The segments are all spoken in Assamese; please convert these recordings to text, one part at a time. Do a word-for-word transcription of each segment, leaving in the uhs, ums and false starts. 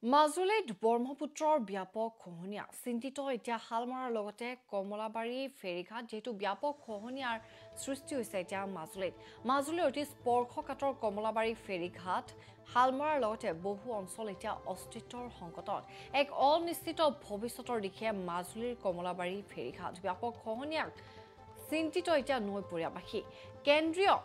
মাজুলীত ব্ৰহ্মপুত্ৰৰ ব্যাপক খহনীয়া চিন্তিত এতিয়া হালমৰাৰ লগতে কমলাবাৰী ফেৰীঘাট যেহেতু ব্যাপক খহনীয়াৰ সৃষ্টি হৈছে এতিয়া মাজুলীত মাজুলীৰ অতি স্পৰ্শকাতৰ কমলাবাৰী ফেৰীঘাট হালমৰাৰ লগতে বহু অঞ্চল এতিয়া অস্তিত্বৰ সংকটত এক অনিশ্চিত ভৱিষ্যতৰ দিশে মাজুলীৰ কমলাবাৰী ফেৰীঘাট ব্যাপক খহনীয়াক চিন্তিত এতিয়া নৈপৰীয়াবাসী কেন্দ্ৰীয়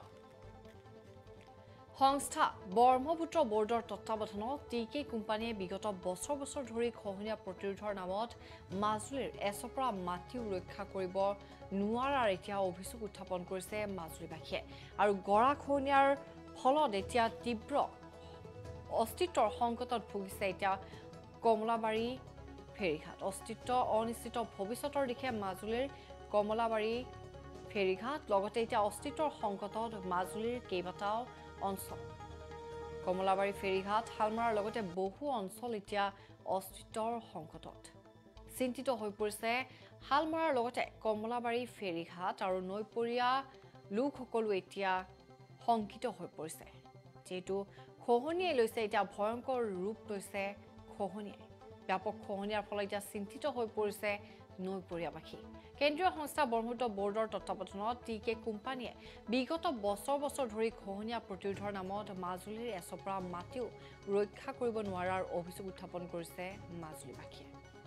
সংস্থা ব্ৰহ্মপুত্ৰ বোৰ্ডৰ তত্ত্বাৱধানত টি কে কোম্পানীয়ে বিগত বছৰ বছৰ ধৰি খহনীয়া প্ৰতিৰোধৰ নামত মাজুলীৰ এচপৰা মাটিও ৰক্ষা কৰিব নোৱাৰাৰ এতিয়া অভিযোগ উত্থাপন কৰিছে মাজুলীবাসীয়ে আৰু গৰাখহনীয়াৰ ফলত এতিয়া তীব্ৰ অস্তিত্বৰ সংকটত ভুগিছে এতিয়া কমলাবাৰী ফেৰীঘাট অস্তিত্ব অনিশ্চিত ভৱিষ্যতৰ দিশে মাজুলীৰ কমলাবাৰী ফেৰীঘাট লগতে এতিয়া অস্তিত্বৰ সংকটত মাজুলীৰ কেইবাটাও অঞ্চল কমলাবাৰী ফেৰীঘাট হালমৰাৰ লগতে বহু অঞ্চল এতিয়া অস্তিত্বৰ সংকটত চিন্তিত হৈ পৰিছে হালমৰাৰ লগতে কমলাবাৰী ফেৰীঘাট আৰু নৈপৰীয়া লোকসকলো এতিয়া শংকিত হৈ পৰিছে যেহেতু খহনীয়াই লৈছে এতিয়া ভয়ংকৰ ৰূপ লৈছে খহনীয়াই ব্যাপক খহনীয়াৰ ফলত এতিয়া চিন্তিত হৈ পৰিছে নৈপৰীয়াবাসী কেন্দ্ৰীয় সংস্থা ব্ৰহ্মপুত্ৰ বোৰ্ডৰ তত্ত্বাৱধানত টি কে কোম্পানীয়ে বিগত বছৰ বছৰ ধৰি খহনীয়া প্ৰতিৰোধৰ নামত মাজুলীৰ এচপৰা মাটিও ৰক্ষা কৰিব নোৱাৰাৰ অভিযোগ উত্থাপন কৰিছে মাজুলীবাসীয়ে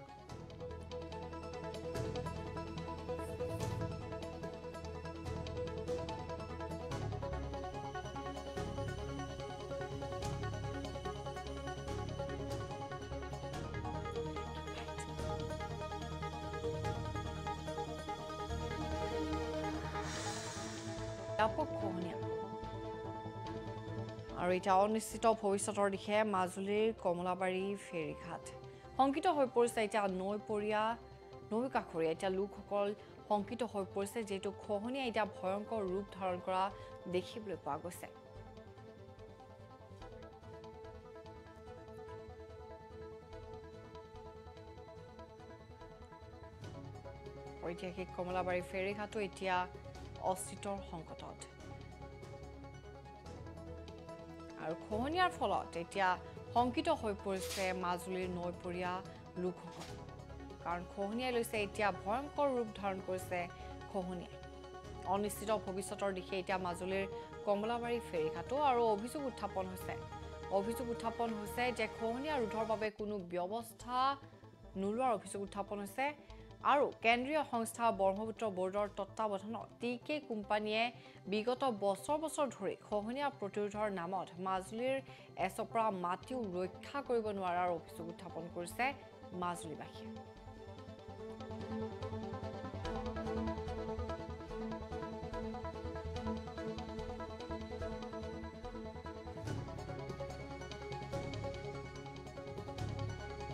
ব্যাপক খহনীয়া আৰু এতিয়া অনিশ্চিত ভৱিষ্যতৰ দিশে মাজুলীৰ কমলাবাৰী ফেৰীঘাট শংকিত হৈ পৰিছে এতিয়া নৈপৰীয়া নৈ কাষৰীয়া এতিয়া লোকসকল শংকিত হৈ পৰিছে যেহেতু খহনীয়া এতিয়া ভয়ংকৰ ৰূপ ধাৰণ কৰা দেখিবলৈ পোৱা গৈছে ঐতিহাসিক কমলাবাৰী ফেৰীঘাটো এতিয়া অস্তিত্বৰ সংকটত আৰু খহনীয়াৰ ফলত এতিয়া শংকিত হৈ পৰিছে মাজুলীৰ নৈপৰীয়া লোকসকল কাৰণ খহনীয়াই লৈছে এতিয়া ভয়ংকৰ ৰূপ ধাৰণ কৰিছে খহনীয়াই অনিশ্চিত ভৱিষ্যতৰ দিশে এতিয়া মাজুলীৰ কমলাবাৰী ফেৰীঘাটো আৰু অভিযোগ উত্থাপন হৈছে অভিযোগ উত্থাপন হৈছে যে খহনীয়া ৰোধৰ বাবে কোনো ব্যৱস্থা নোলোৱাৰ অভিযোগ উত্থাপন হৈছে আৰু কেন্দ্ৰীয় সংস্থা ব্ৰহ্মপুত্ৰ বোৰ্ডৰ তত্ত্বাৱধানত টি কে কোম্পানীয়ে বিগত বছৰ বছৰ ধৰি খহনীয়া প্ৰতিৰোধৰ নামত মাজুলীৰ এচপৰা মাটিও ৰক্ষা কৰিব নোৱাৰাৰ অভিযোগ উত্থাপন কৰিছে মাজুলীবাসীয়ে